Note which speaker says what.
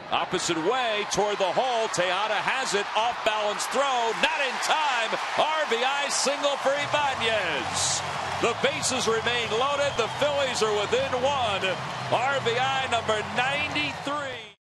Speaker 1: Opposite way toward the hole. Tejada has it. Off balance throw. Not in time. RBI single for Ibanez. The bases remain loaded. The Phillies are within one. RBI number 93.